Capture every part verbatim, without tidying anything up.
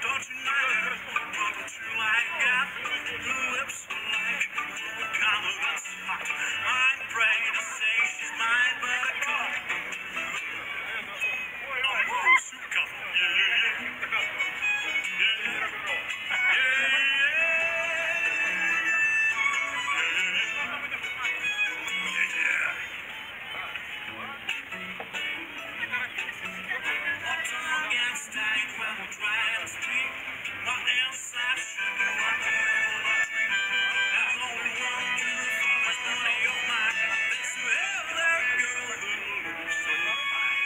Don't you mind? What would you like? Got the lips like confidence hot. I'm afraid to say she's mine, but I can't. I'm a soup couple. Yeah, yeah, yeah. Yeah, yeah, yeah, yeah. My tongue gets tight when I try to speak. My inside sugar, my middle of treat. There's only one cure for this money of mine. This to have that girl who looks so fine.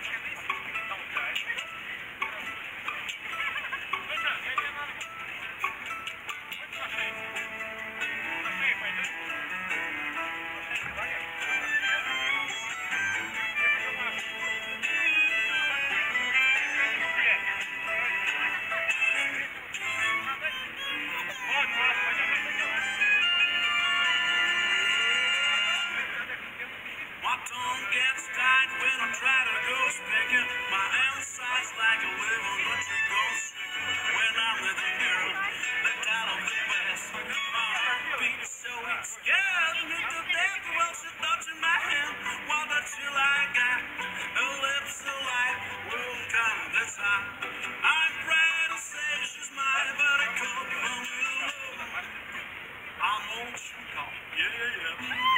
My tongue gets tight when I try to go speaking. My inside's like a living country ghost. When I'm with a girl, the kind of the best. My heart beats so it's scared me to death. Well, she touching my hand. What the chill I got? Her lips are like will come this high. I'm proud to say she's mine, but I come from you. I'm old shoe call. Yeah, yeah, yeah.